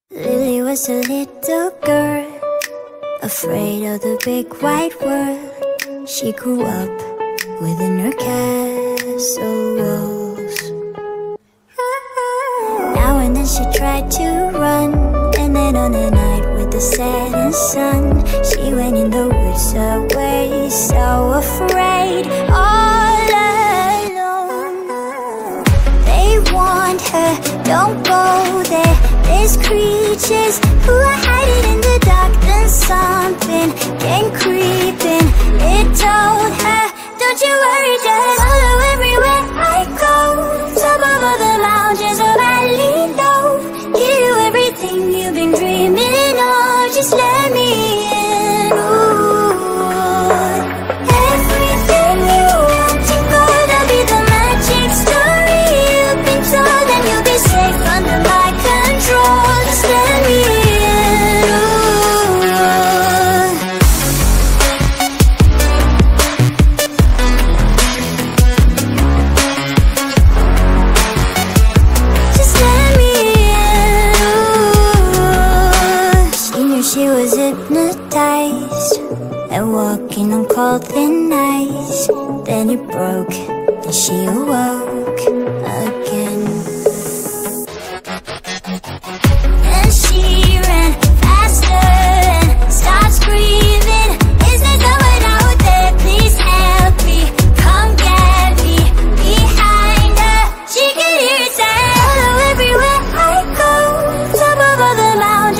Lily was a little girl, afraid of the big white world. She grew up within her castle walls. Now and then she tried to run, and then on a night with the setting sun, she went in the woods away, so afraid, all alone. They warned her, don't go there, there's creatures who are hiding in the dark. Then something came creeping, it told her, don't you worry, just follow everywhere I go. Top of all the mountains of valley low, give you everything you've been dreaming of. Just let me in. Ooh. Everything you want to go, that'll be the magic story you've been told, and you'll be safe under my control. Just let me in. Ooh. Just let me in. Ooh. She knew she was hypnotized and walking on cold thin ice. Then it broke and she awoke again. And she ran faster and started screaming, is there someone out there? Please help me, come get me. Behind her, she could hear it say, follow everywhere I go. Top of all the mountains